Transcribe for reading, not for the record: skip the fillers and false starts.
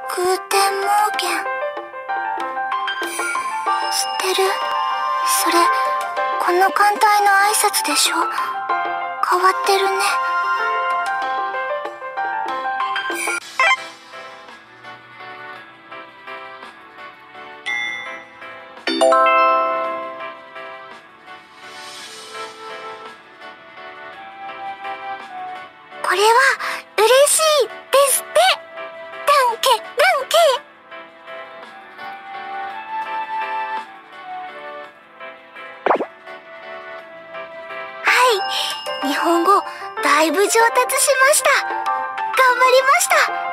グーテンモーゲン。知ってる？それ、この艦隊の挨拶でしょ？変わってるね。これは嬉しいですって。ダンケ、ダンケ。はい、日本語だいぶ上達しました。頑張りました。